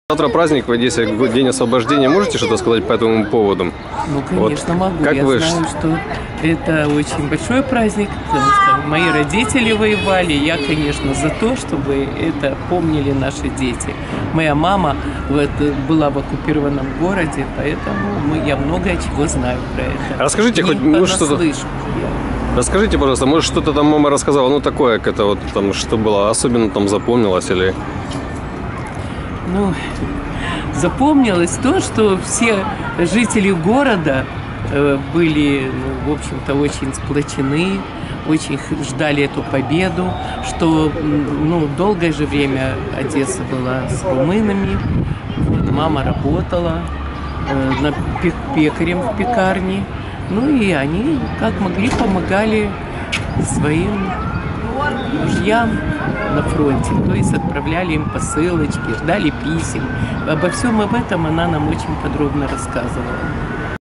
Завтра праздник в Одессе, День освобождения. Можете что-то сказать по этому поводу? Ну, конечно, Вот. могу. Как Я вы... знаю, что это очень большой праздник, потому что мои родители воевали. Я, конечно, за то, чтобы это помнили наши дети. Моя мама была в оккупированном городе, поэтому я много чего знаю про это. Расскажите Не хоть что-то. понаслышке. Расскажите, пожалуйста, может что-то там мама рассказала, ну такое, как это вот там, что было особенно там запомнилось или... Ну, запомнилось то, что все жители города были, в общем-то, очень сплочены, очень ждали эту победу, что, долгое же время Одесса была с румынами, вот, мама работала пекарем в пекарне, и они, как могли, помогали своим мужьям на фронте, то есть отправляли им посылочки, ждали писем. Обо всем об этом она нам очень подробно рассказывала.